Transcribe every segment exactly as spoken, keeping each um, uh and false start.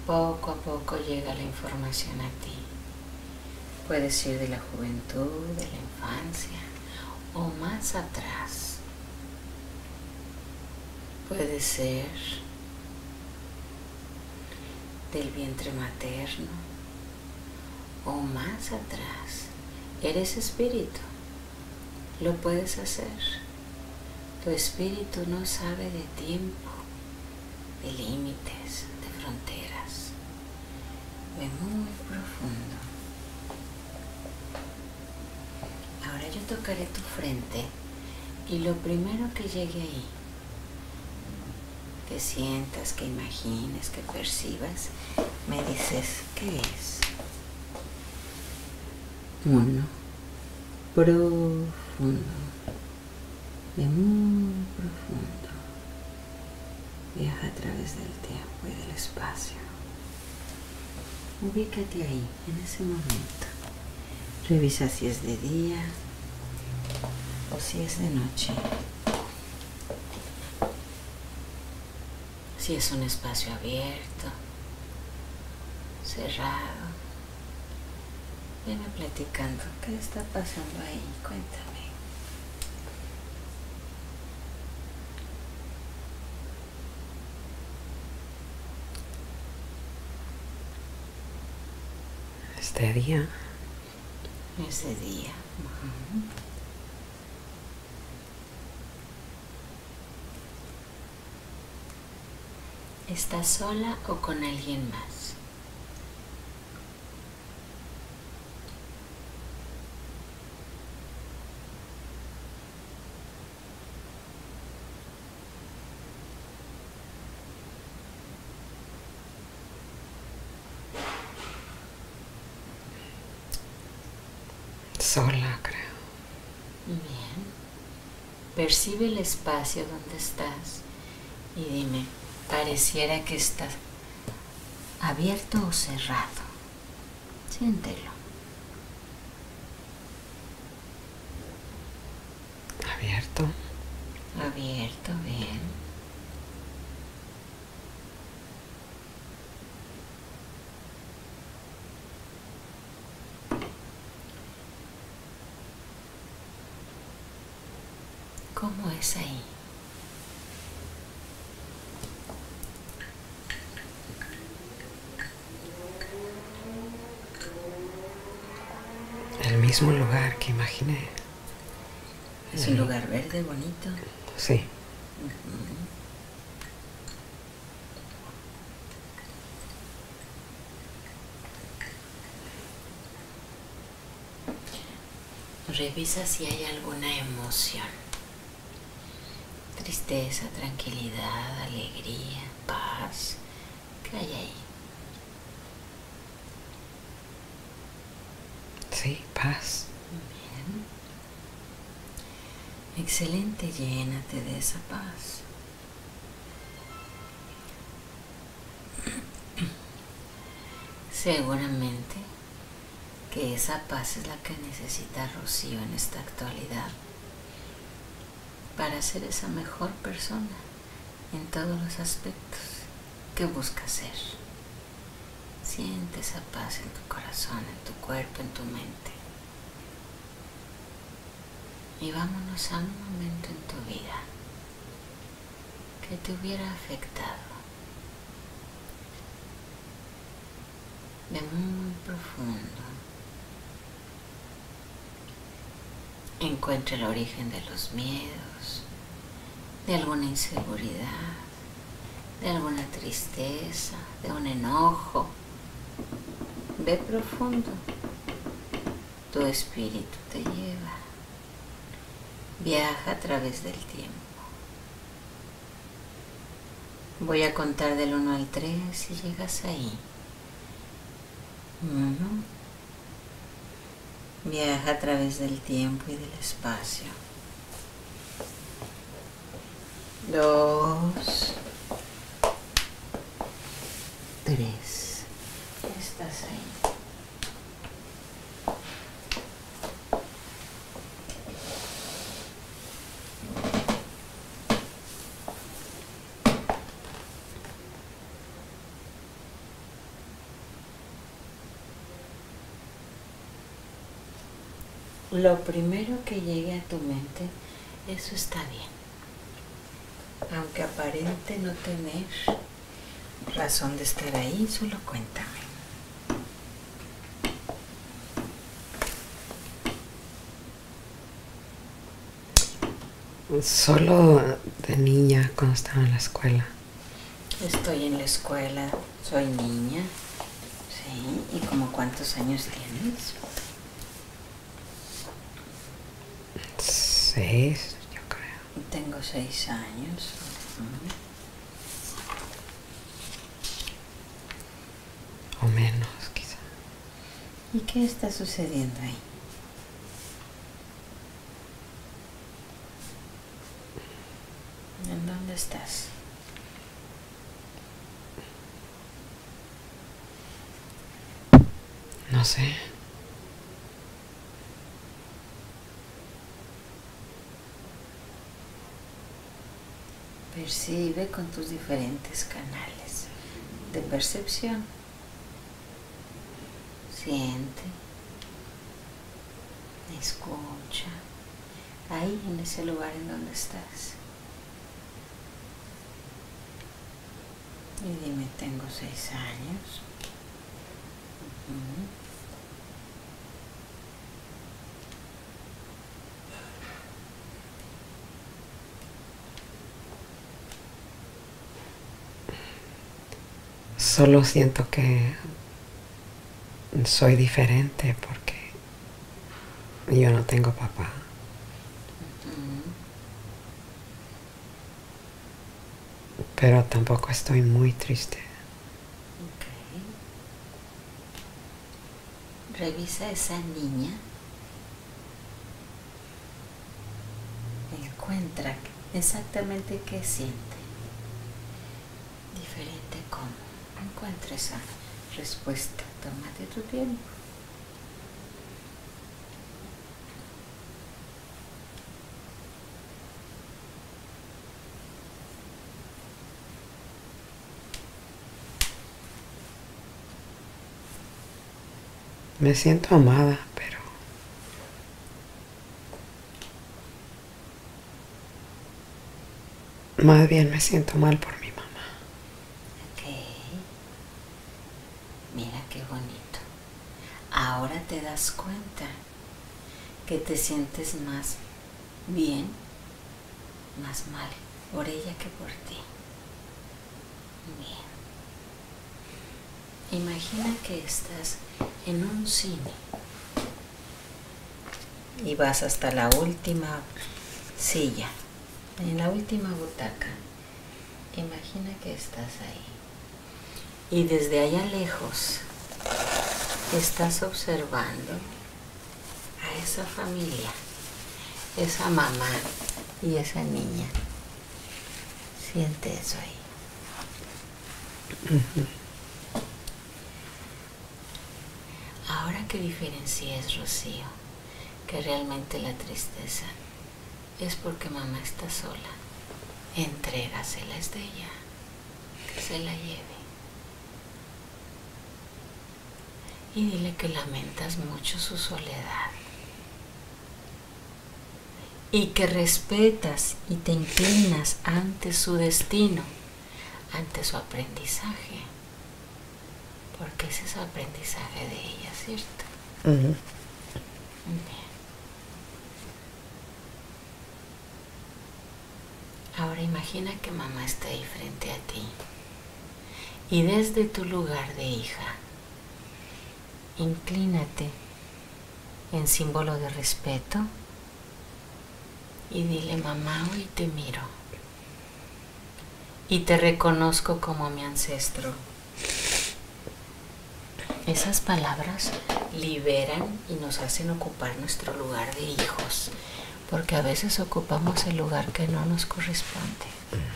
Poco a poco llega la información a ti. Puede ser de la juventud, de la infancia o más atrás. Puede ser del vientre materno o más atrás. Eres espíritu, lo puedes hacer. Tu espíritu no sabe de tiempo, de límites, de fronteras. Ve muy profundo. Ahora yo tocaré tu frente y lo primero que llegue ahí, que sientas, que imagines, que percibas, me dices, ¿qué es? Uno, profundo, de muy profundo, viaja a través del tiempo y del espacio. Ubícate ahí, en ese momento. Revisa si es de día o si es de noche. Si es un espacio abierto, cerrado. Veme platicando. ¿Qué está pasando ahí? Cuéntame. ¿Es de día? Es de día. Uh-huh. ¿Estás sola o con alguien más? Sola, creo. Bien. Percibe el espacio donde estás y dime, pareciera que está abierto o cerrado. Siéntelo. Abierto. Abierto, bien. ¿Cómo es ahí? El mismo lugar que imaginé. Es un lugar verde, bonito. Sí. Uh-huh. Revisa si hay alguna emoción. Tristeza, tranquilidad, alegría, paz. ¿Qué hay ahí? Sí, paz. Bien. Excelente, llénate de esa paz. Seguramente que esa paz es la que necesita Rocío en esta actualidad para ser esa mejor persona en todos los aspectos que busca ser. Siente esa paz en tu corazón, en tu cuerpo, en tu mente. Y vámonos a un momento en tu vida que te hubiera afectado de muy profundo. Encuentra el origen de los miedos, de alguna inseguridad, de alguna tristeza, de un enojo. Ve profundo. Tu espíritu te lleva. Viaja a través del tiempo. Voy a contar del uno al tres y llegas ahí. Uno. Viaja a través del tiempo y del espacio. Dos. Tres. Estás ahí. Lo primero que llegue a tu mente, eso está bien. Aunque aparente no tener razón de estar ahí, solo cuéntame. Solo de niña cuando estaba en la escuela. Estoy en la escuela, soy niña. Sí, ¿y como cuántos años tienes? Seis, yo creo. Tengo seis años. O menos, quizá. ¿Y qué está sucediendo ahí? ¿En dónde estás? No sé. Percibe con tus diferentes canales de percepción. Siente, escucha, ahí en ese lugar en donde estás. Y dime, tengo seis años. Uh-huh. Solo siento que soy diferente porque yo no tengo papá. Uh-huh. Pero tampoco estoy muy triste. Okay. Revisa a esa niña. Encuentra exactamente qué siente. Diferente cómo. Encuentra esa respuesta. Tómate tu tiempo. Me siento amada, pero más bien me siento mal por mi mamá. Ok. Mira qué bonito. Ahora te das cuenta que te sientes más bien, más mal por ella que por ti. Bien. Imagina que estás en un cine y vas hasta la última silla, en la última butaca. Imagina que estás ahí y desde allá lejos estás observando a esa familia, esa mamá y esa niña. Siente eso ahí. Uh-huh. Ahora que diferencies, Rocío, que realmente la tristeza es porque mamá está sola, entrégasela, es de ella, que se la lleve. Y dile que lamentas mucho su soledad y que respetas y te inclinas ante su destino, ante su aprendizaje. Porque ese es el aprendizaje de ella, ¿cierto? Uh-huh. Bien. Ahora imagina que mamá está ahí frente a ti. Y desde tu lugar de hija, inclínate en símbolo de respeto y dile: mamá, hoy te miro y te reconozco como mi ancestro. Esas palabras liberan y nos hacen ocupar nuestro lugar de hijos, porque a veces ocupamos el lugar que no nos corresponde.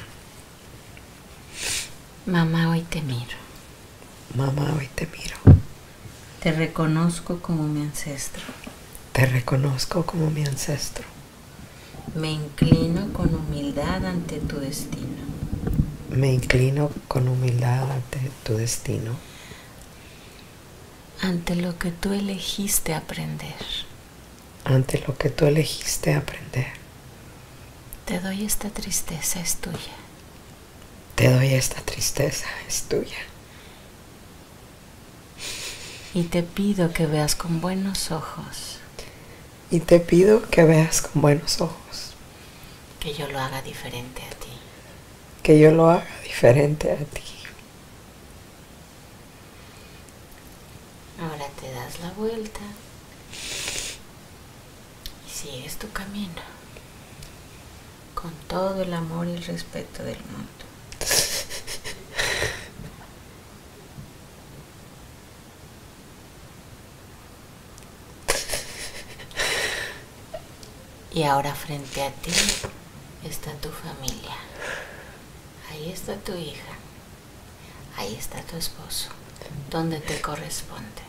Mamá, hoy te miro. Mamá, hoy te miro. Te reconozco como mi ancestro. Te reconozco como mi ancestro. Me inclino con humildad ante tu destino. Me inclino con humildad ante tu destino. Ante lo que tú elegiste aprender. ante lo que tú elegiste aprender. Te doy esta tristeza, es tuya. Te doy esta tristeza, es tuya. Y te pido que veas con buenos ojos. Y te pido que veas con buenos ojos. Que yo lo haga diferente a ti. Que yo lo haga diferente a ti. Ahora te das la vuelta y sigues tu camino con todo el amor y el respeto del mundo. Y ahora frente a ti está tu familia. Ahí está tu hija. Ahí está tu esposo. Donde te corresponde.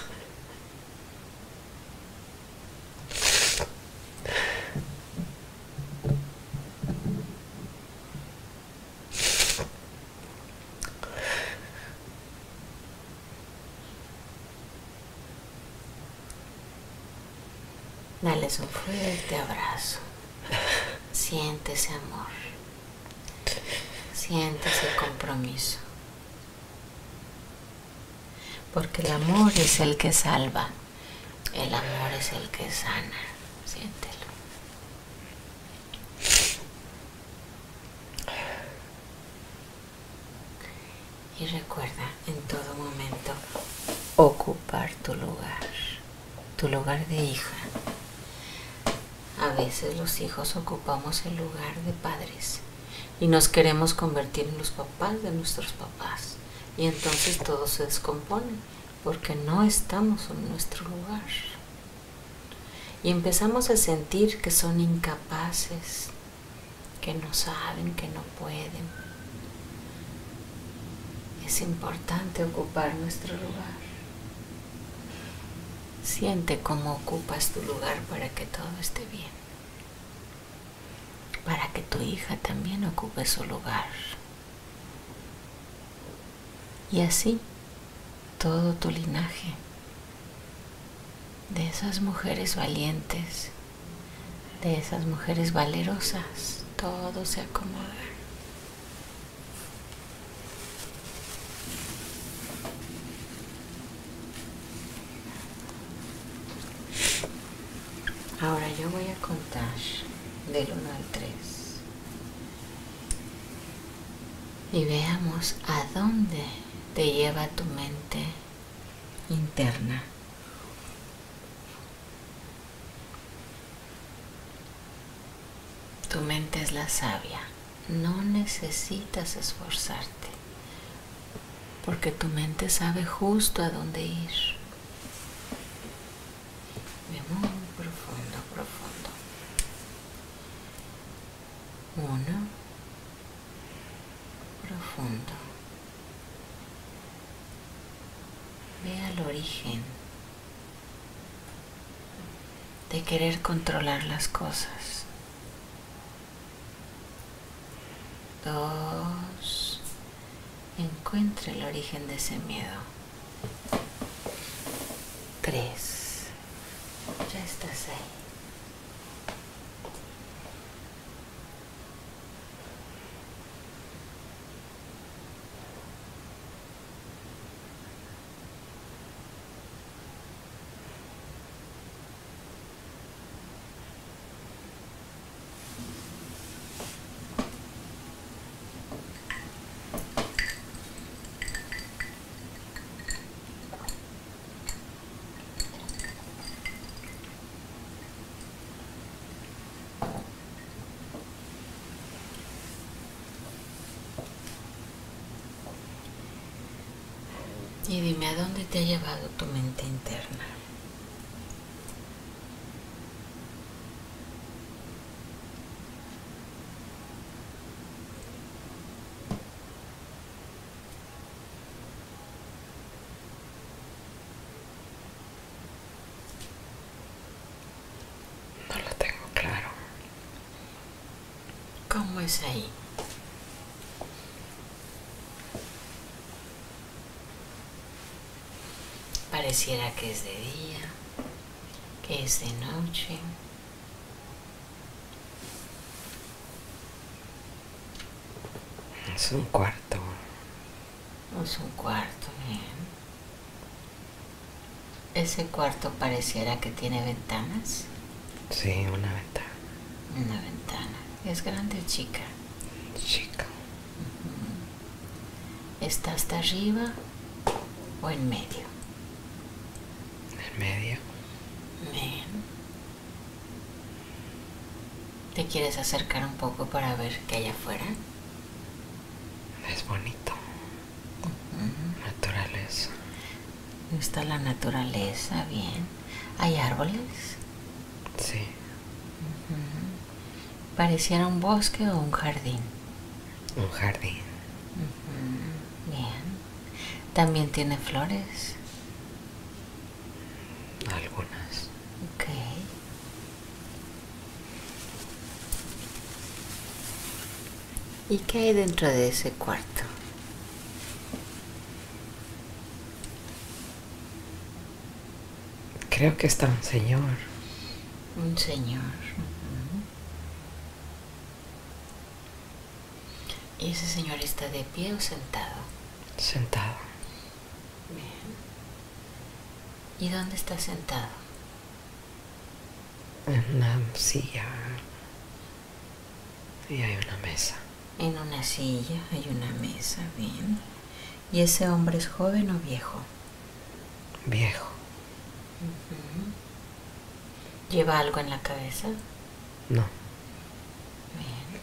Dales un fuerte abrazo. Siente ese amor. Siente ese compromiso. Porque el amor es el que salva. El amor es el que sana. Siéntelo. Y recuerda en todo momento ocupar tu lugar. Tu lugar de hija. A veces los hijos ocupamos el lugar de padres y nos queremos convertir en los papás de nuestros papás. Y entonces todo se descompone porque no estamos en nuestro lugar. Y empezamos a sentir que son incapaces, que no saben, que no pueden. Es importante ocupar nuestro lugar. Siente cómo ocupas tu lugar para que todo esté bien. Para que tu hija también ocupe su lugar. Y así, todo tu linaje de esas mujeres valientes, de esas mujeres valerosas, todo se acomoda. Ahora yo voy a contar del uno al tres y veamos a dónde te lleva tu mente interna. Tu mente es la sabia, no necesitas esforzarte, porque tu mente sabe justo a dónde ir. Ve muy profundo, profundo. Uno, profundo. Ve al origen de querer controlar las cosas. Dos, encuentra el origen de ese miedo. Tres, ya estás ahí. Y dime, ¿a dónde te ha llevado tu mente interna? No lo tengo claro. ¿Cómo es ahí? Pareciera que es de día, Es de noche. Es un cuarto. Es un cuarto, bien. Ese cuarto pareciera que tiene ventanas. Sí, una ventana. Una ventana. ¿Es grande o chica? Chica. Uh-huh. ¿Está hasta arriba o en medio? En medio. Bien. ¿Te quieres acercar un poco para ver qué hay afuera? Es bonito. Uh-huh. Naturaleza. Está la naturaleza, bien. ¿Hay árboles? Sí. Uh-huh. ¿Pareciera un bosque o un jardín? Un jardín. Uh-huh. Bien. ¿También tiene flores? Algunas. Ok. ¿Y qué hay dentro de ese cuarto? Creo que está un señor. Un señor. Uh-huh. ¿Y ese señor está de pie o sentado? Sentado. Bien. ¿Y dónde está sentado? En una silla. Y hay una mesa. En una silla hay una mesa, bien. ¿Y ese hombre es joven o viejo? Viejo. Uh-huh. ¿Lleva algo en la cabeza? No. Bien.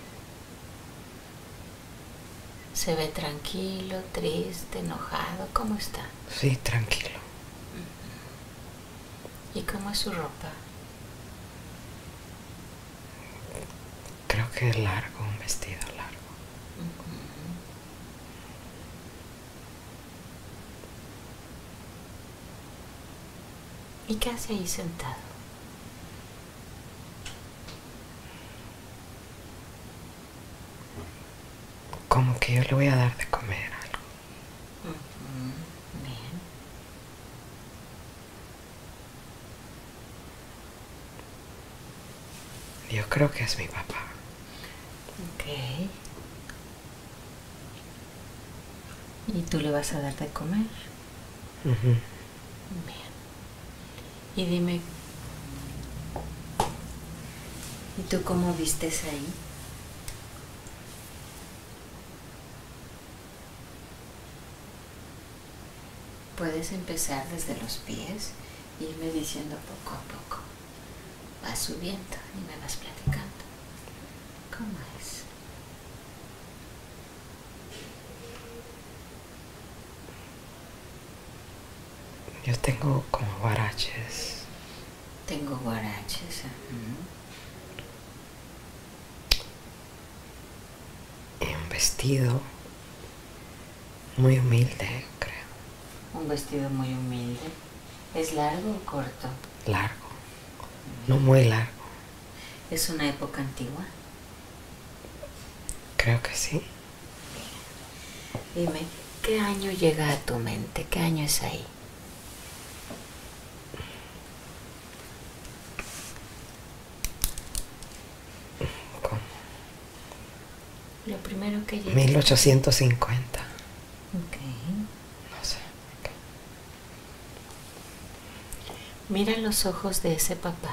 ¿Se ve tranquilo, triste, enojado? ¿Cómo está? Sí, tranquilo. Uh-huh. ¿Y cómo es su ropa? Creo que es largo, un vestido largo. Uh-huh. ¿Y qué hace ahí sentado? Como que yo le voy a dar de comer algo. Uh-huh. Bien. Yo creo que es mi papá. Ok. ¿Y tú le vas a dar de comer? Uh-huh. Bien. Y dime, ¿y tú cómo vistes ahí? Puedes empezar desde los pies e irme diciendo poco a poco. Vas subiendo y me vas platicando. ¿Cómo es? Yo tengo como guaraches. Tengo guaraches. Uh-huh. Y un vestido muy humilde, creo. Un vestido muy humilde. ¿Es largo o corto? Largo. No muy largo. ¿Es una época antigua? Creo que sí. Dime, ¿qué año llega a tu mente? ¿Qué año es ahí? ¿Cómo? Lo primero que llega. mil ochocientos cincuenta. Ok. No sé. Okay. Mira los ojos de ese papá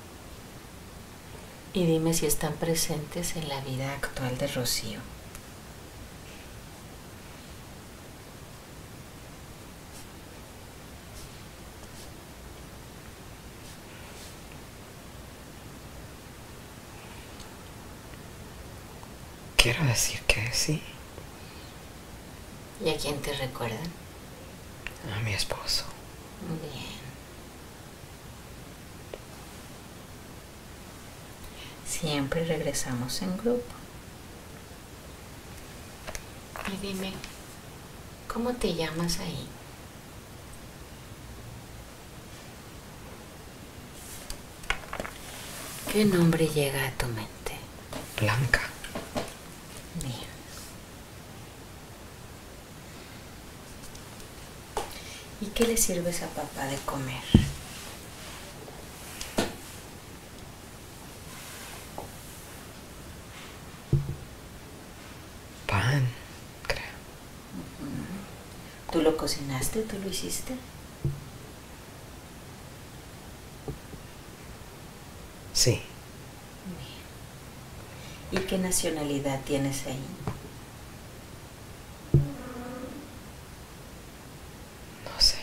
y dime si están presentes en la vida actual de Rocío. Quiero decir que sí. ¿Y a quién te recuerdan? A mi esposo. Bien. Siempre regresamos en grupo. Y dime, ¿cómo te llamas ahí? ¿Qué nombre llega a tu mente? Blanca. Bien. ¿Y qué le sirves a papá de comer? ¿Tú lo cocinaste? ¿Tú lo hiciste? Sí. Bien. ¿Y qué nacionalidad tienes ahí? No sé.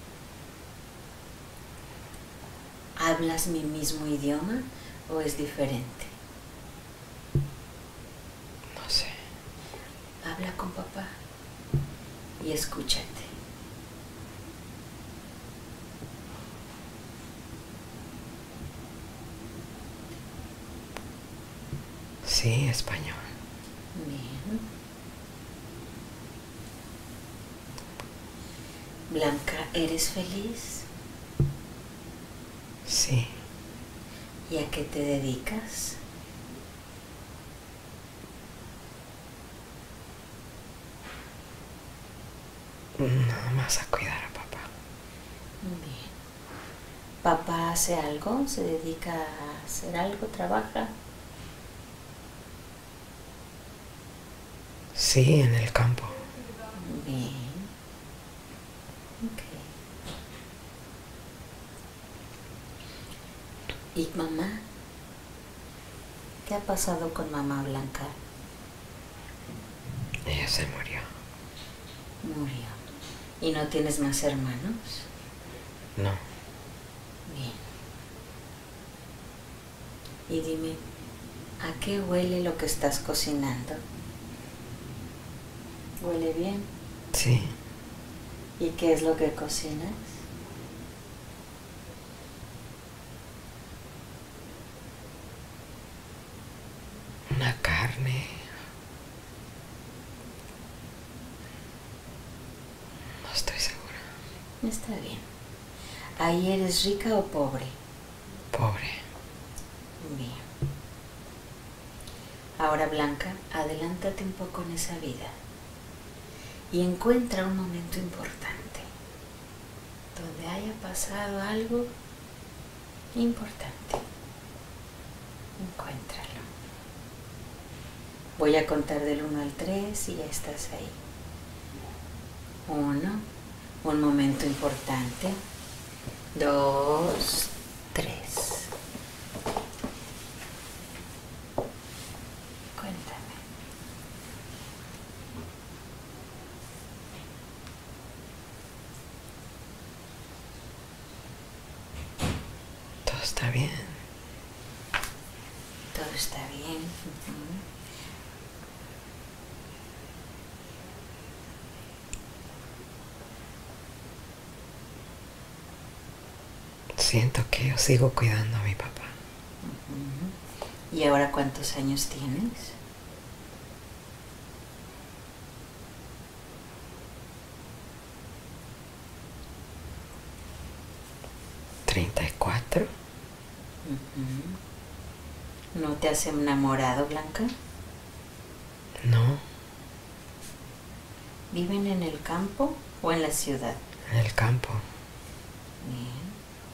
¿Hablas mi mismo idioma o es diferente? No sé. Habla con papá y escúchate. Sí, español. Bien. Blanca, ¿eres feliz? Sí. ¿Y a qué te dedicas? Nada más a cuidar a papá. Bien. ¿Papá hace algo? ¿Se dedica a hacer algo? ¿Trabaja? Sí, en el campo. Bien. Ok. ¿Y mamá? ¿Qué ha pasado con mamá Blanca? Ella se murió. Murió. ¿Y no tienes más hermanos? No. Bien. Y dime, ¿a qué huele lo que estás cocinando? ¿Huele bien? Sí. ¿Y qué es lo que cocinas? Una carne. No estoy segura. Está bien. ¿Ahí eres rica o pobre? Pobre. Bien. Ahora, Blanca, adelántate un poco en esa vida y encuentra un momento importante donde haya pasado algo importante. Encuéntralo. Voy a contar del uno al tres y ya estás ahí. Uno, un momento importante. Dos, tres. Cuéntame. Todo está bien. Todo está bien. Uh-huh. Siento que yo sigo cuidando a mi papá. Uh-huh. ¿Y ahora cuántos años tienes? Treinta y cuatro. Uh-huh. ¿No te has enamorado, Blanca? No. ¿Viven en el campo o en la ciudad? En el campo. Bien.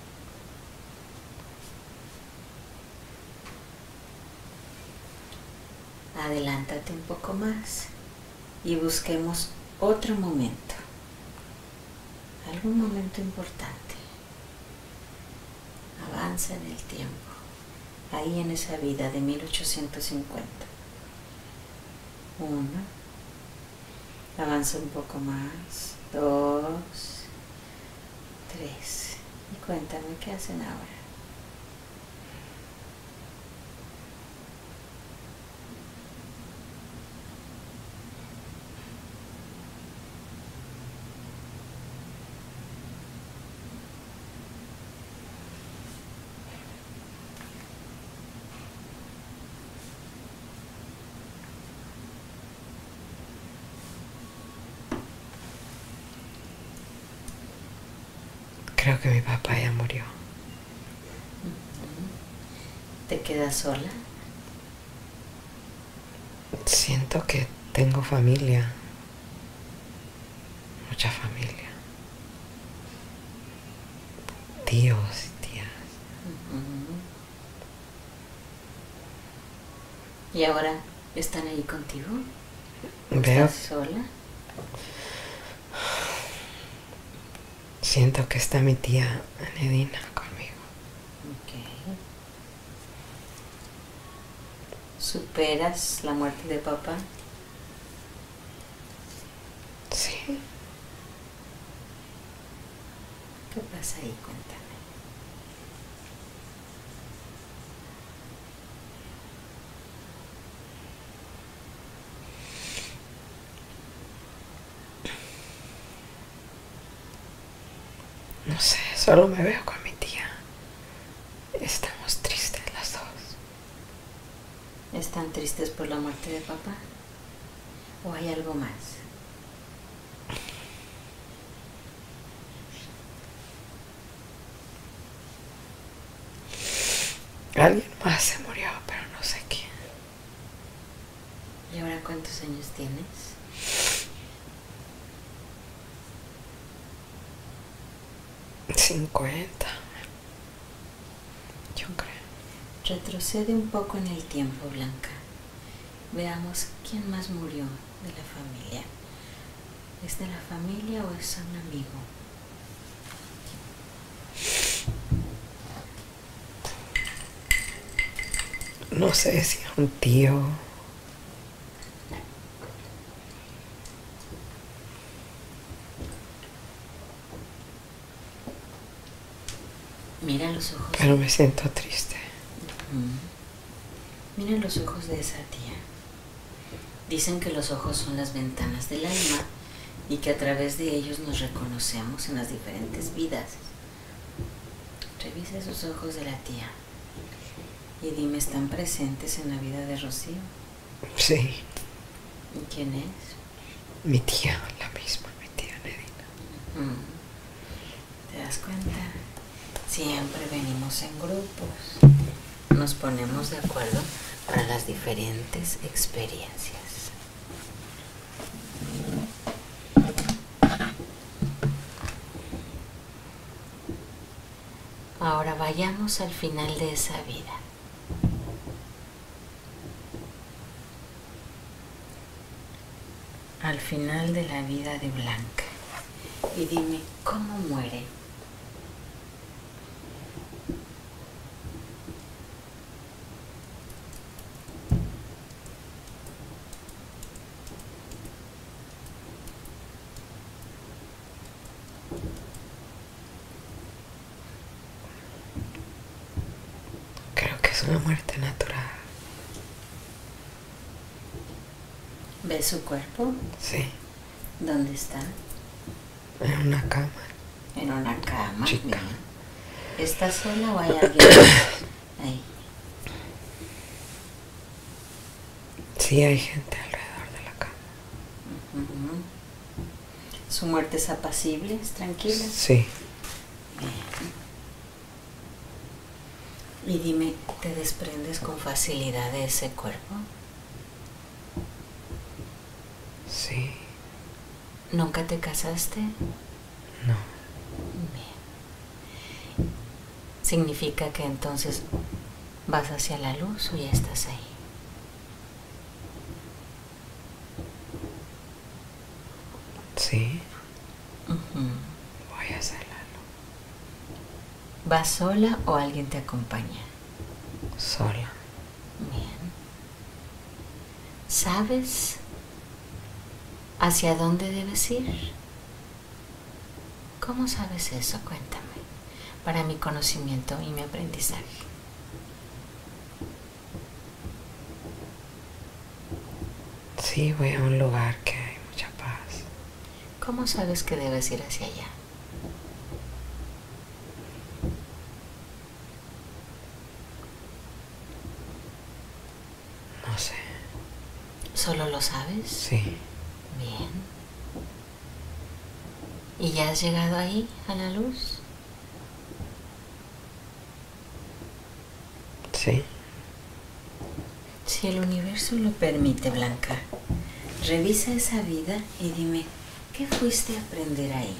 Adelántate un poco más y busquemos otro momento. Algún momento importante. Avanza en el tiempo. Ahí en esa vida de mil ochocientos cincuenta. Uno. Avanza un poco más. Dos. Tres. Y cuéntame qué hacen ahora. Creo que mi papá ya murió. ¿Te quedas sola? Siento que tengo familia. Mucha familia. Tíos y tías. ¿Y ahora están ahí contigo? Veo, ¿Estás sola? Siento que está mi tía Anedina conmigo. Ok. ¿Superas la muerte de papá? Sí. ¿Qué pasa ahí? Cuéntame. No sé, solo me veo con mi tía. Estamos tristes las dos. ¿Están tristes por la muerte de papá? ¿O hay algo más? Alguien más se murió, pero no sé quién. ¿Y ahora cuántos años tienes? cincuenta. Yo creo. Retrocede un poco en el tiempo, Blanca. Veamos quién más murió de la familia. ¿Es de la familia o es un amigo? No sé si es un tío. Mira los ojos. Pero me siento triste. Mm. Mira los ojos de esa tía. Dicen que los ojos son las ventanas del alma y que a través de ellos nos reconocemos en las diferentes vidas. Revisa esos ojos de la tía y dime, ¿están presentes en la vida de Rocío? Sí. ¿Y quién es? Mi tía, la misma, mi tía Nedina. Mm. ¿Te das cuenta? Siempre venimos en grupos. Nos ponemos de acuerdo para las diferentes experiencias. Ahora vayamos al final de esa vida. Al final de la vida de Blanca. Y dime, ¿cómo muere? Creo que es una muerte natural. ¿Ves su cuerpo? Sí. ¿Dónde está? En una cama. En una cama. Chica. Bien. ¿Está sola o hay alguien más ahí? Sí, hay gente alrededor de la cama. Uh-huh. ¿Su muerte es apacible? ¿Es tranquila? Sí. Bien. Y dime, ¿te desprendes con facilidad de ese cuerpo? Sí. ¿Nunca te casaste? No. Bien. ¿Significa que entonces vas hacia la luz o ya estás ahí? Sí. Uh-huh. Voy a hacerla. ¿Vas sola o alguien te acompaña? Sola. Bien. ¿Sabes hacia dónde debes ir? ¿Cómo sabes eso? Cuéntame, para mi conocimiento y mi aprendizaje. Sí, voy a un lugar que hay mucha paz. ¿Cómo sabes que debes ir hacia allá? No sé. ¿Solo lo sabes? Sí. Bien. ¿Y ya has llegado ahí, a la luz? Sí. Si el universo lo permite, Blanca, revisa esa vida y dime, ¿qué fuiste a aprender ahí?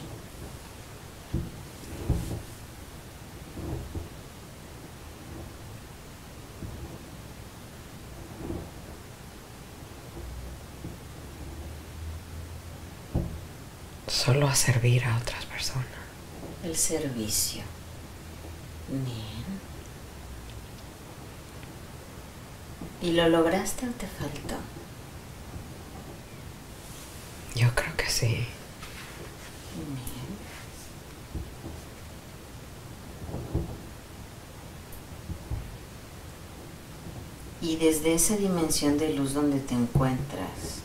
Solo a servir a otras personas. el servicio. Bien. ¿Y lo lograste o te faltó? Yo creo que sí. Bien. Y desde esa dimensión de luz donde te encuentras,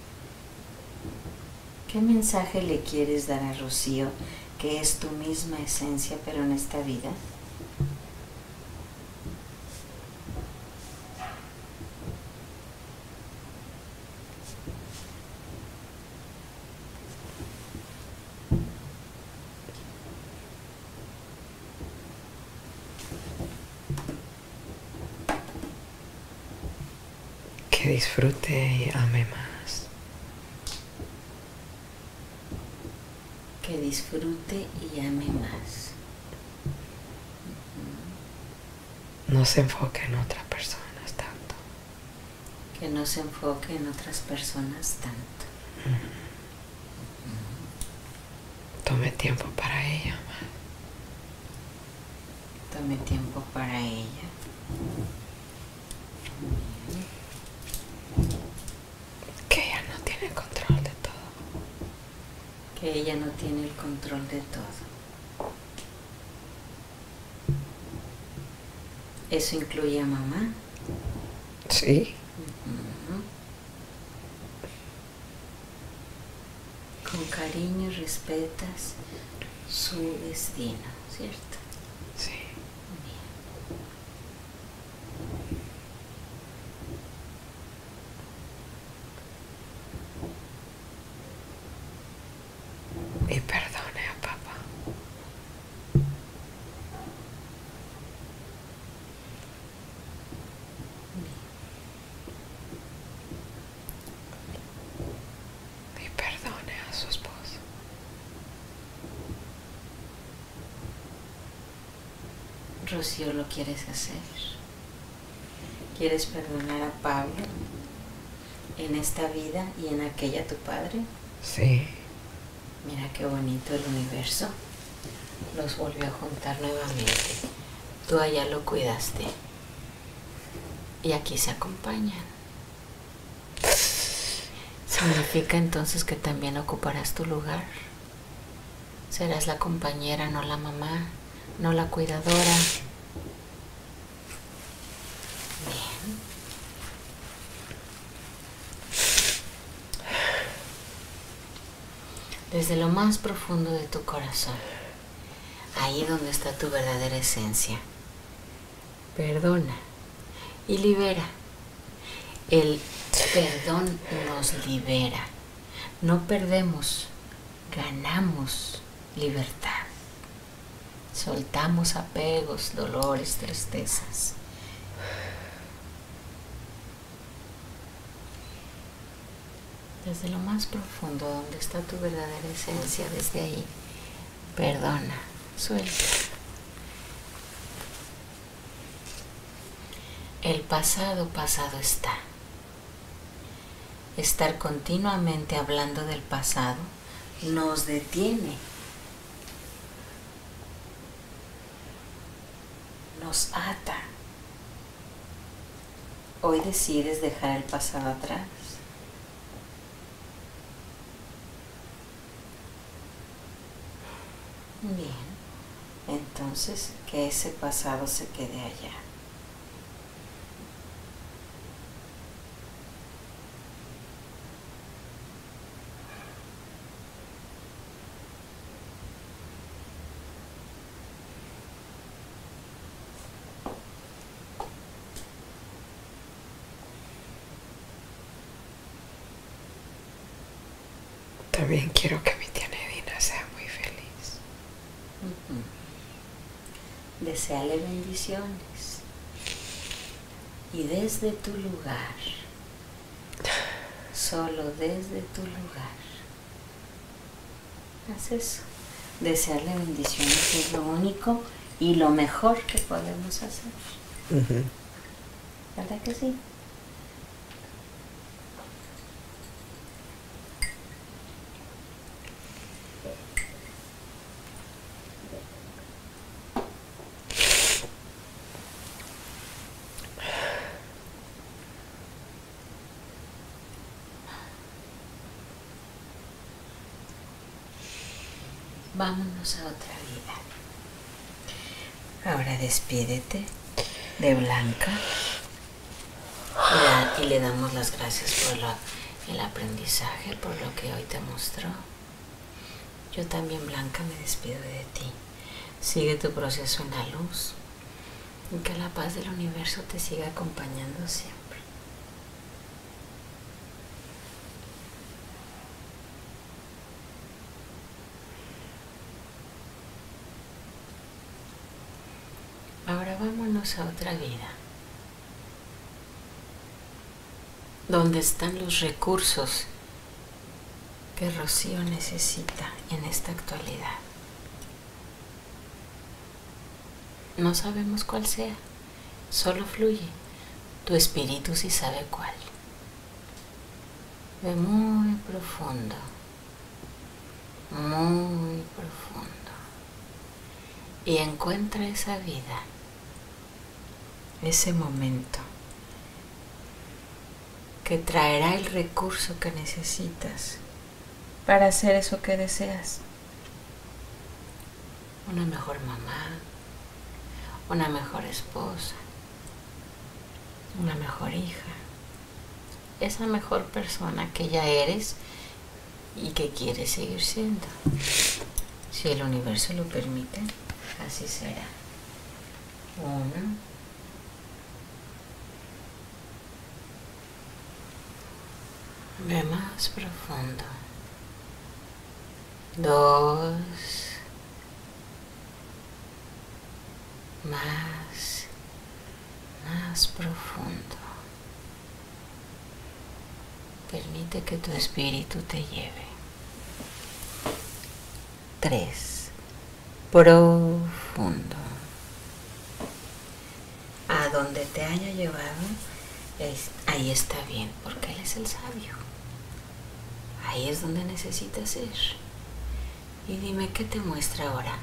¿qué mensaje le quieres dar a Rocío, que es tu misma esencia, pero en esta vida? Que disfrute y ame más. Que disfrute y ame más. No se enfoque en otras personas tanto. Que no se enfoque en otras personas tanto. Tome tiempo para ella. Tome tiempo para ella. Que ella no tiene el control de todo. Que ella no tiene el control de todo. ¿Eso incluye a mamá? Sí. Uh-huh. Con cariño respetas su destino, ¿cierto? Sí. Y perdone a papá. Y perdone a su esposo. Rocío, ¿lo quieres hacer? ¿Quieres perdonar a Pablo en esta vida y en aquella tu padre? Sí. Mira qué bonito el universo. Los volvió a juntar nuevamente. Tú allá lo cuidaste. Y aquí se acompañan. Significa entonces que también ocuparás tu lugar. Serás la compañera, no la mamá, no la cuidadora. Bien. Desde lo más profundo de tu corazón, ahí donde está tu verdadera esencia, perdona y libera. El perdón nos libera. No perdemos, ganamos libertad. Soltamos apegos, dolores, tristezas. Desde lo más profundo, donde está tu verdadera esencia, desde ahí, perdona, suelta. El pasado, pasado está. Estar continuamente hablando del pasado nos detiene, nos ata. Hoy decides dejar el pasado atrás. Bien, entonces que ese pasado se quede allá. También quiero que mi tía Nedina sea muy feliz. Uh-huh. Deseale bendiciones. Y desde tu lugar, solo desde tu lugar, haz eso. Desearle bendiciones es lo único y lo mejor que podemos hacer. Uh-huh. ¿Verdad que sí? Vámonos a otra vida. Ahora despídete de Blanca y, la, y le damos las gracias por la, el aprendizaje, por lo que hoy te mostró. Yo también, Blanca, me despido de ti. Sigue tu proceso en la luz y que la paz del universo te siga acompañando siempre. Ahora vámonos a otra vida, donde están los recursos que Rocío necesita en esta actualidad. No sabemos cuál sea, solo fluye. Tu espíritu sí sabe cuál. Ve muy profundo, muy profundo, y encuentra esa vida, ese momento que traerá el recurso que necesitas para hacer eso que deseas. Una mejor mamá, una mejor esposa, una mejor hija, esa mejor persona que ya eres y que quieres seguir siendo. Si el universo lo permite, así será. Uno. Ve más profundo. Dos. Más. Más profundo. Permite que tu espíritu te lleve. Tres. Profundo. A donde te haya llevado, es, ahí está bien, porque Él es el sabio. Ahí es donde necesitas ir. Y dime, ¿qué te muestra ahora?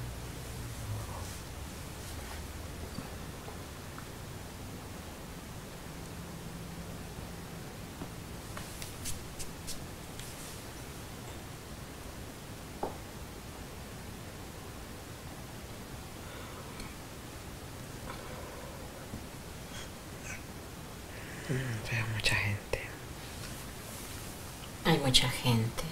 Veo mucha gente. Hay mucha gente.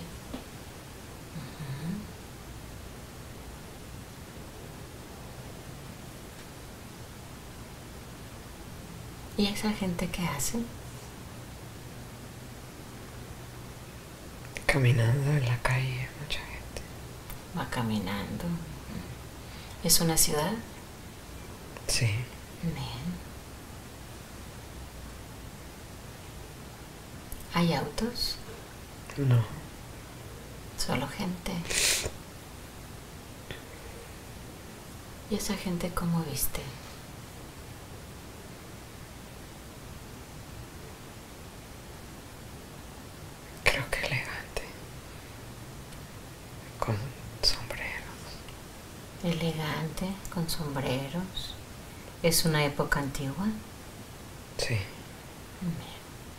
Uh-huh. ¿Y esa gente qué hace? Caminando en la calle, mucha gente. Va caminando. ¿Es una ciudad? Sí. Bien. ¿Hay autos? No. Solo gente. ¿Y esa gente cómo viste? Creo que elegante. Con sombreros. Elegante, con sombreros. ¿Es una época antigua? Sí. Bien.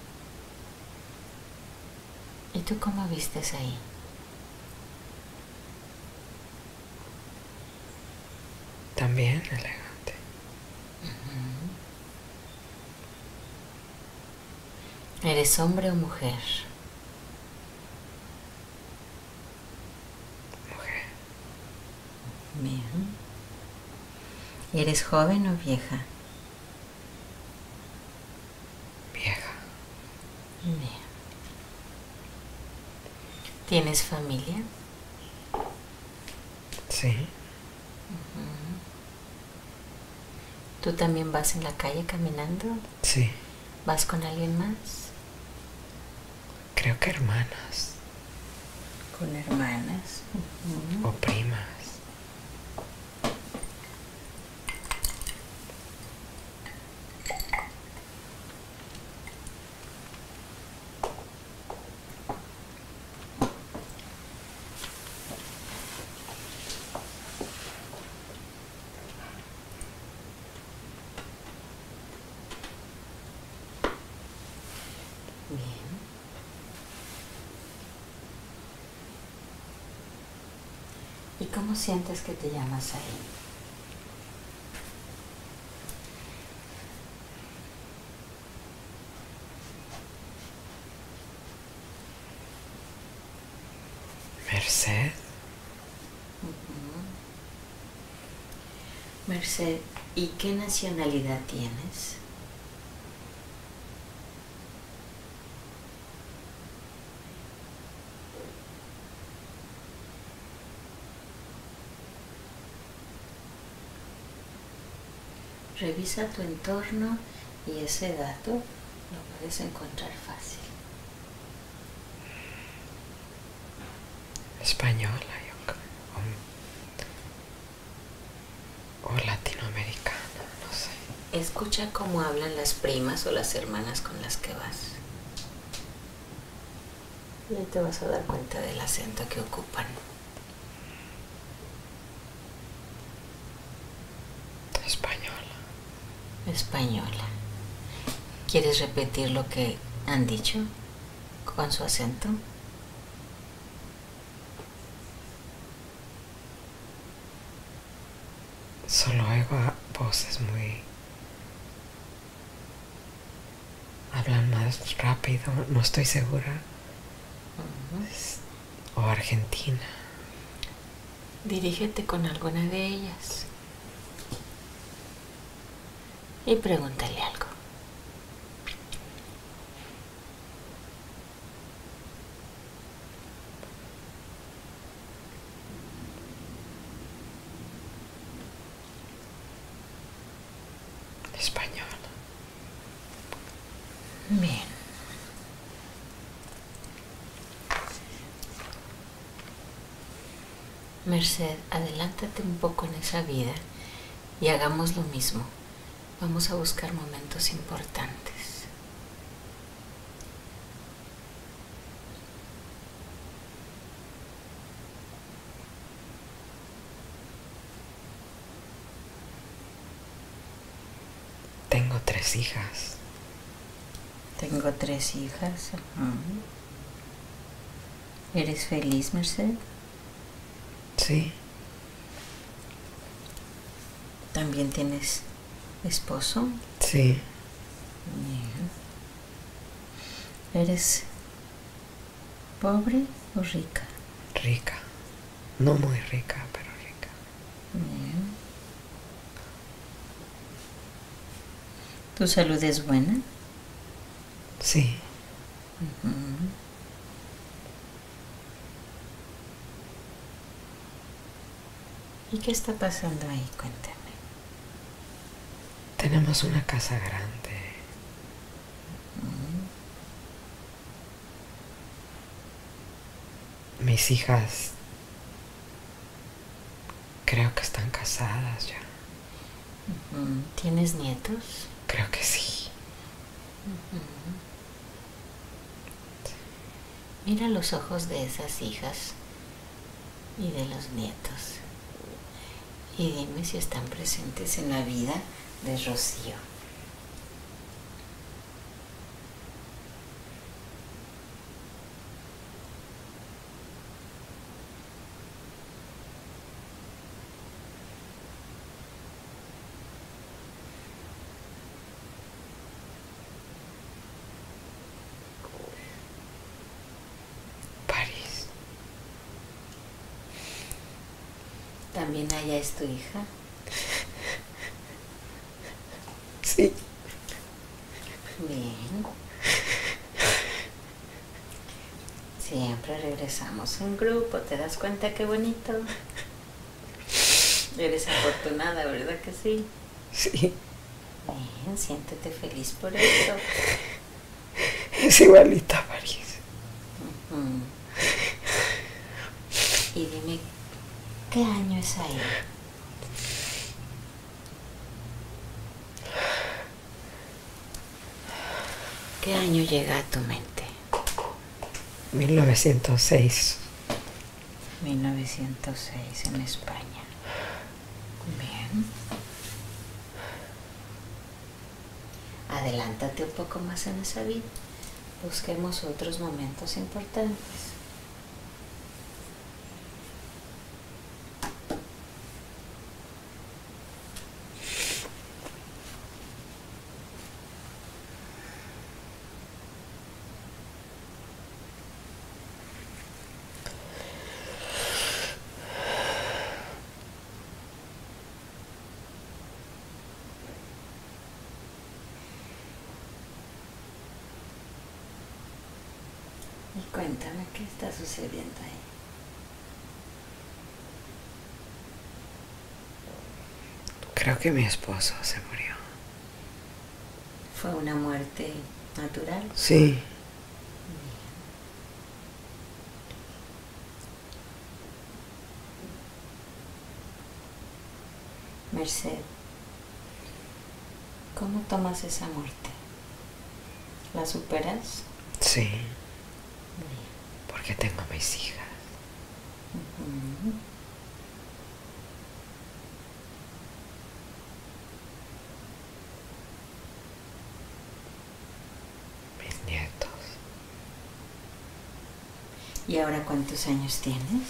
¿Y tú cómo vistes ahí? También elegante. Uh-huh. ¿Eres hombre o mujer? Mujer. Bien. ¿Eres joven o vieja? Vieja. Bien. ¿Tienes familia? Sí. Uh-huh. ¿Tú también vas en la calle caminando? Sí. ¿Vas con alguien más? Creo que hermanas. Con hermanas. Uh-huh. O primas. Bien. cómo sientes que te llamas ahí? Merced. Uh-huh. Merced, ¿y qué nacionalidad tienes? Revisa tu entorno y ese dato lo puedes encontrar fácil. Española, yo creo. O, o latinoamericana, no sé. Escucha cómo hablan las primas o las hermanas con las que vas. Y ahí te vas a dar cuenta del acento que ocupan. Española. Española. ¿Quieres repetir lo que han dicho con su acento? Solo oigo a voces muy... hablan más rápido, no estoy segura. Uh-huh. Es- o Argentina. Dirígete con alguna de ellas y pregúntale algo. Española. Bien. Merced, adelántate un poco en esa vida y hagamos lo mismo. Vamos a buscar momentos importantes. Tengo tres hijas. Tengo tres hijas. Uh-huh. ¿Eres feliz, Merced? Sí. ¿También tienes esposo? Sí. Bien. ¿Eres pobre o rica? Rica. No muy rica, pero rica. Bien. ¿Tu salud es buena? Sí. Uh-huh. ¿Y qué está pasando ahí? Cuéntame. Tenemos una casa grande. Uh-huh. Mis hijas creo que están casadas ya. Uh-huh. ¿Tienes nietos? Creo que sí. Uh-huh. Mira los ojos de esas hijas y de los nietos y dime si están presentes en la vida de Rocío. París. ¿También ella es tu hija? Sí. Bien. Siempre regresamos en grupo, ¿te das cuenta qué bonito? Eres afortunada, ¿verdad que sí? Sí. Bien, siéntete feliz por eso. Es igualita a París. Uh-huh. Y dime, ¿qué año es ahí? ¿Qué año llega a tu mente? mil novecientos seis. mil novecientos seis en España. Bien. Adelántate un poco más en esa vida. Busquemos otros momentos importantes. Cuéntame qué está sucediendo ahí. Creo que mi esposo se murió. ¿Fue una muerte natural? Sí. Merced, ¿cómo tomas esa muerte? ¿La superas? Sí. Bien. Porque tengo mis hijas. Ujú. Mis nietos. ¿Y ahora cuántos años tienes?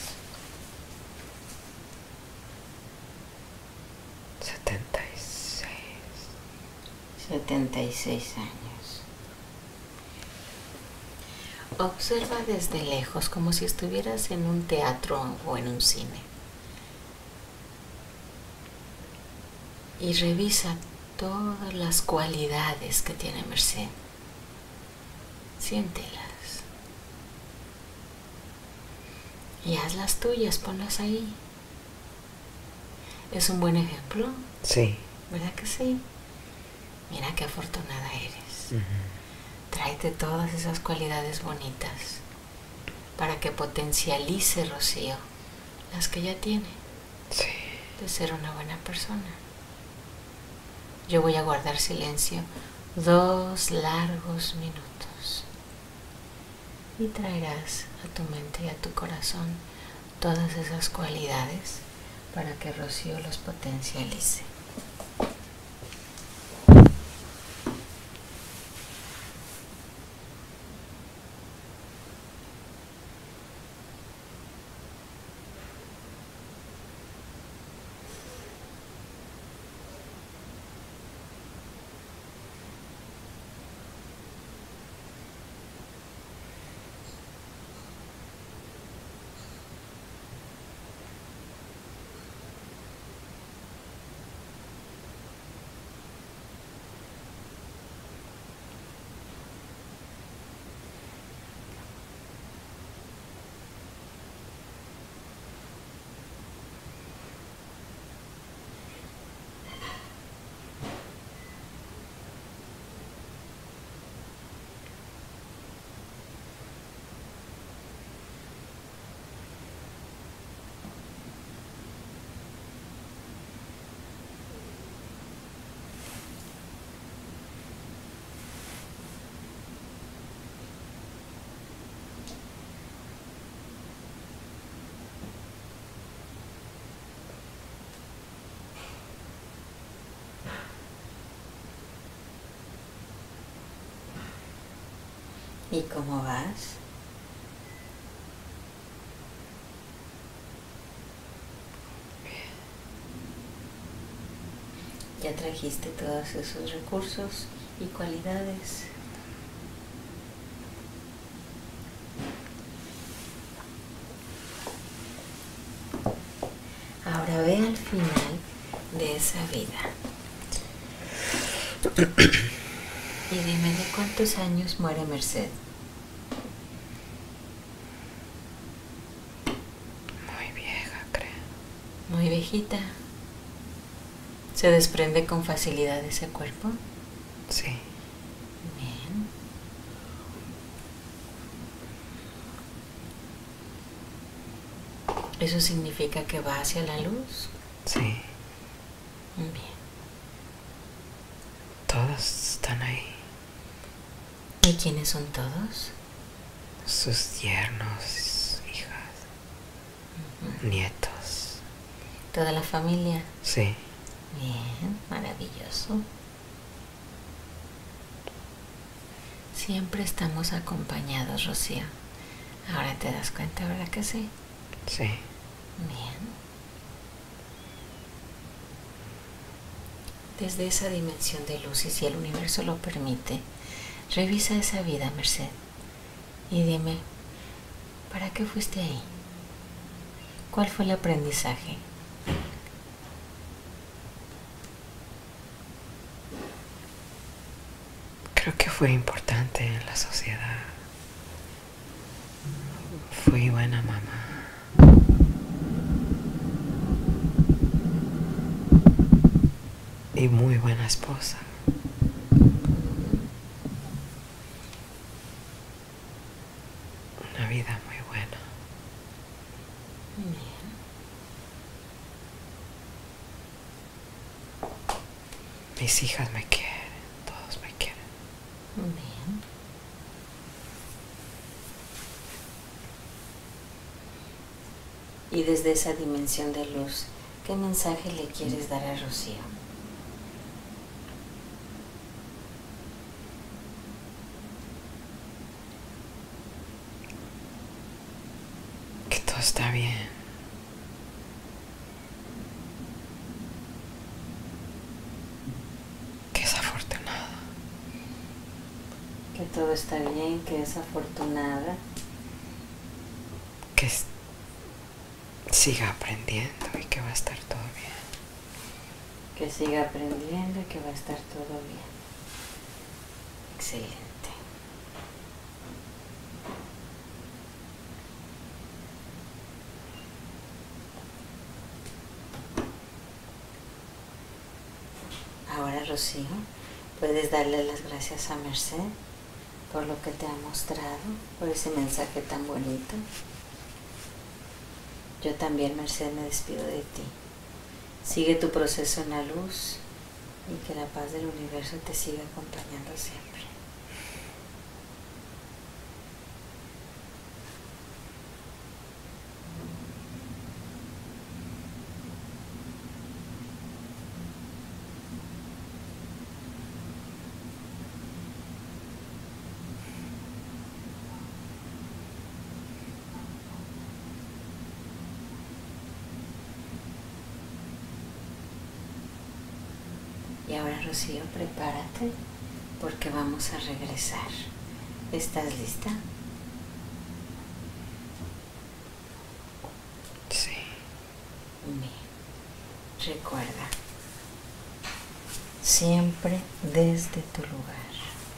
setenta y seis. setenta y seis años. Observa desde lejos como si estuvieras en un teatro o en un cine. Y revisa todas las cualidades que tiene Merced. Siéntelas. Y haz las tuyas, ponlas ahí. ¿Es un buen ejemplo? Sí. ¿Verdad que sí? Mira qué afortunada eres. Uh-huh. Tráete todas esas cualidades bonitas para que potencialice, Rocío, las que ya tiene. Sí. De ser una buena persona. Yo voy a guardar silencio dos largos minutos y traerás a tu mente y a tu corazón todas esas cualidades para que Rocío los potencialice. ¿Y cómo vas? ¿Ya trajiste todos esos recursos y cualidades? Ahora ve al final de esa vida y dime de cuántos años muere Merced. Muy vieja, creo. Muy viejita. ¿Se desprende con facilidad ese cuerpo? Sí. Bien. ¿Eso significa que va hacia la luz? Sí. Bien. Todos están ahí. ¿Y quiénes son todos? Sus yernos, hijas, uh-huh. Nietos. ¿Toda la familia? Sí. Bien, maravilloso. Siempre estamos acompañados, Rocío. Ahora te das cuenta, ¿verdad que sí? Sí. Bien. Desde esa dimensión de luz, y si el universo lo permite, revisa esa vida, Merced, y dime, ¿para qué fuiste ahí? ¿Cuál fue el aprendizaje? Creo que fue importante en la sociedad. buena mamá. Y muy buena esposa. Una vida muy buena. Bien. Mis hijas me quieren, todos me quieren. Bien. Y desde esa dimensión de luz, ¿qué mensaje le quieres dar a Rocío? Que todo está bien. Que es afortunada. Que todo está bien, que es afortunada. Que es- siga aprendiendo y que va a estar todo bien. Que siga aprendiendo y que va a estar todo bien. Excelente. Ahora, Rocío, puedes darle las gracias a Merced por lo que te ha mostrado, por ese mensaje tan bonito. Yo también, Merced, me despido de ti. Sigue tu proceso en la luz y que la paz del universo te siga acompañando siempre. Y ahora, Rocío, prepárate porque vamos a regresar. ¿Estás lista? Sí. Bien. Recuerda, siempre desde tu lugar,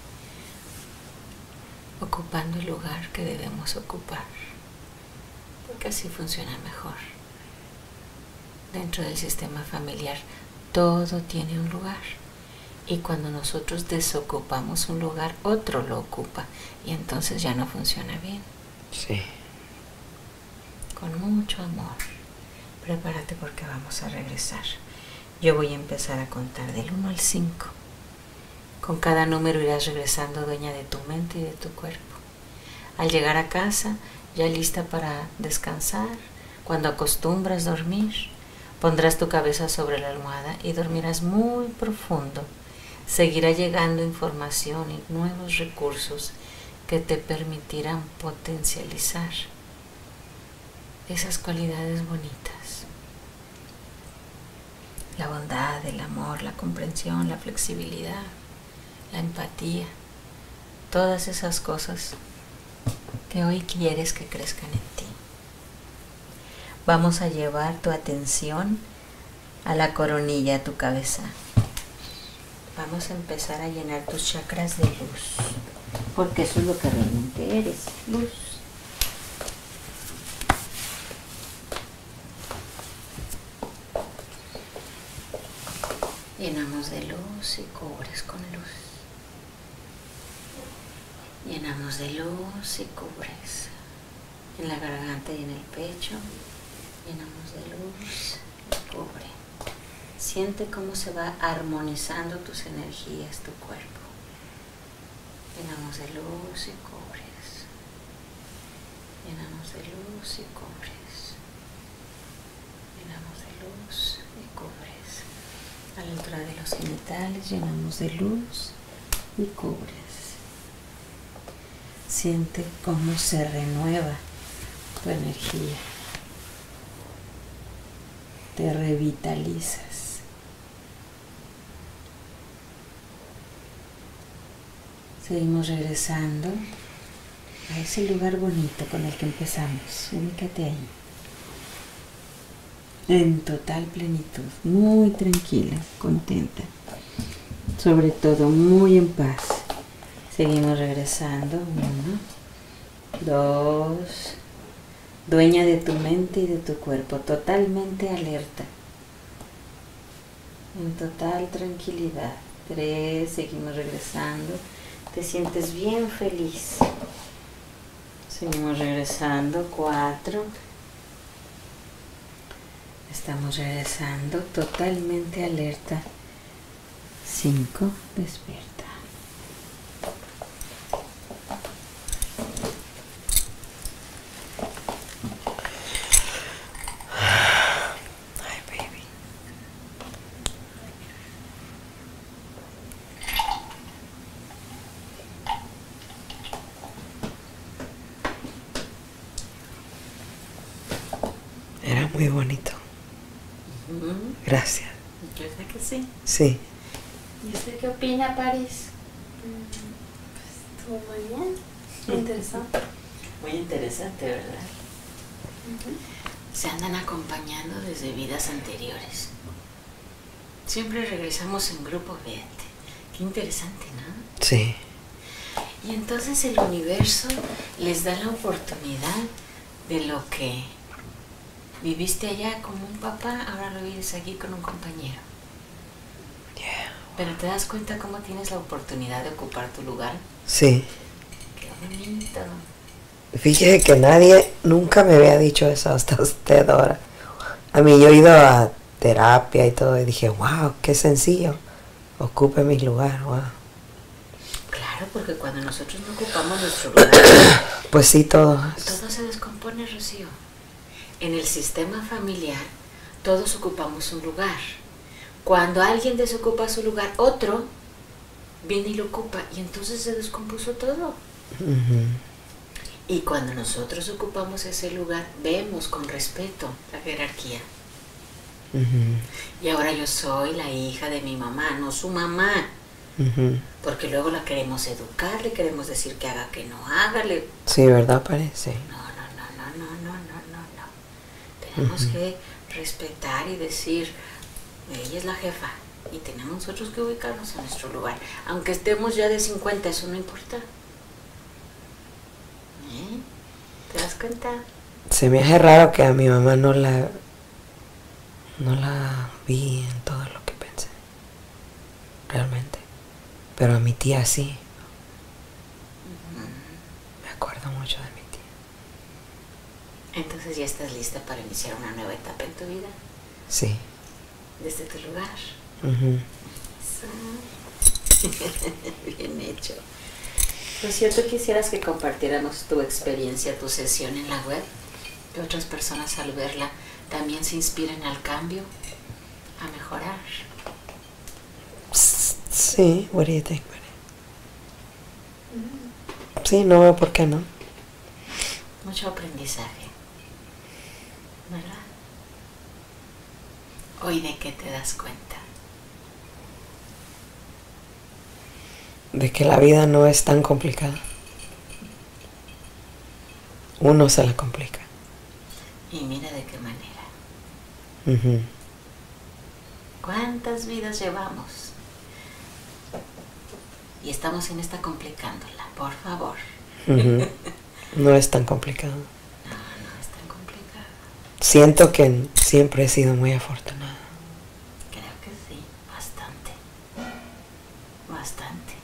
ocupando el lugar que debemos ocupar, porque así funciona mejor. Dentro del sistema familiar, todo tiene un lugar. Y cuando nosotros desocupamos un lugar, otro lo ocupa. Y entonces ya no funciona bien. Sí. Con mucho amor. Prepárate porque vamos a regresar. Yo voy a empezar a contar del uno al cinco. Con cada número irás regresando dueña de tu mente y de tu cuerpo. Al llegar a casa, ya lista para descansar, cuando acostumbras dormir, pondrás tu cabeza sobre la almohada y dormirás muy profundo. Seguirá llegando información y nuevos recursos que te permitirán potencializar esas cualidades bonitas. La bondad, el amor, la comprensión, la flexibilidad, la empatía. Todas esas cosas que hoy quieres que crezcan en ti. Vamos a llevar tu atención a la coronilla de tu cabeza. Vamos a empezar a llenar tus chakras de luz, porque eso es lo que realmente eres, luz. Llenamos de luz y cubres con luz. Llenamos de luz y cubres en la garganta y en el pecho. Llenamos de luz y cubre. Siente cómo se va armonizando tus energías, tu cuerpo. Llenamos de luz y cubres. Llenamos de luz y cubres. Llenamos de luz y cubres. A la altura de los genitales llenamos de luz y cubres. Siente cómo se renueva tu energía. Te revitalizas. Seguimos regresando a ese lugar bonito con el que empezamos. Ubícate ahí. En total plenitud, muy tranquila, contenta. Sobre todo muy en paz. Seguimos regresando. Uno, dos, dueña de tu mente y de tu cuerpo, totalmente alerta, en total tranquilidad. Tres, seguimos regresando, te sientes bien feliz. Seguimos regresando, cuatro, estamos regresando, totalmente alerta. Cinco, despierta. Era muy bonito. Uh-huh. Gracias. Yo sé que sí. Sí. ¿Y usted qué opina, París? Estuvo muy bien, muy interesante. Muy interesante, ¿verdad? Uh-huh. Se andan acompañando desde vidas anteriores. Siempre regresamos en grupo, fíjate. Qué interesante, ¿no? Sí. Y entonces el universo les da la oportunidad de lo que viviste allá como un papá, ahora lo vives aquí con un compañero. Yeah. Pero te das cuenta cómo tienes la oportunidad de ocupar tu lugar. Sí. Qué bonito. Fíjese que nadie nunca me había dicho eso hasta usted ahora. A mí yo he ido a terapia y todo y dije, wow, qué sencillo. Ocupe mi lugar, wow. Claro, porque cuando nosotros no ocupamos nuestro lugar, pues sí, todo. todo se descompone, Rocío. En el sistema familiar, todos ocupamos un lugar. Cuando alguien desocupa su lugar, otro viene y lo ocupa, y entonces se descompuso todo. Uh-huh. Y cuando nosotros ocupamos ese lugar, vemos con respeto la jerarquía. Uh-huh. Y ahora yo soy la hija de mi mamá, no su mamá. Uh-huh. Porque luego la queremos educar, le queremos decir que haga, que no haga. Le... Sí, ¿verdad? Parece. No, no, no, no, no, no, no, no, no. Tenemos uh-huh. que respetar y decir, ella es la jefa y tenemos nosotros que ubicarnos en nuestro lugar. Aunque estemos ya de cincuenta, eso no importa. ¿Eh? ¿Te das cuenta? Se me hace raro que a mi mamá no la no la vi en todo lo que pensé, realmente, pero a mi tía sí. Uh-huh. Me acuerdo mucho de mi tía. Entonces ya estás lista para iniciar una nueva etapa en tu vida. Sí. Desde tu lugar. Uh-huh. Eso. Bien hecho. Por cierto, quisieras que compartiéramos tu experiencia, tu sesión en la web, que otras personas al verla también se inspiren al cambio, a mejorar. Sí, what do you think, buddy? Sí, no veo por qué no. Mucho aprendizaje, ¿verdad? ¿Hoy de qué te das cuenta? De que la vida no es tan complicada. Uno se la complica. Y mira de qué manera. Uh-huh. ¿Cuántas vidas llevamos? Y estamos en esta complicándola, por favor. Uh-huh. No es tan complicado. No, no es tan complicado. Siento que siempre he sido muy afortunada. Creo que sí, bastante. Bastante.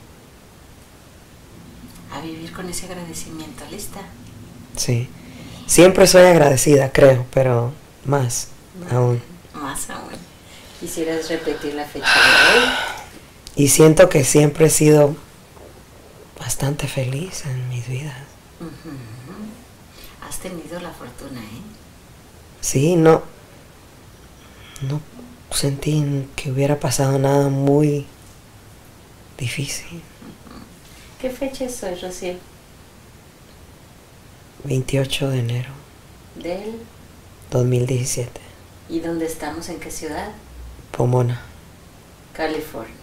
A vivir con ese agradecimiento, ¿lista? Sí. Siempre soy agradecida, creo, pero más aún. Más aún. ¿Quisieras repetir la fecha de hoy? Y siento que siempre he sido bastante feliz en mis vidas. Uh-huh. Has tenido la fortuna, ¿eh? Sí, no, no sentí que hubiera pasado nada muy difícil. Uh-huh. ¿Qué fecha es hoy, Rocío? veintiocho de enero del dos mil diecisiete. ¿Y dónde estamos? ¿En qué ciudad? Pomona, California.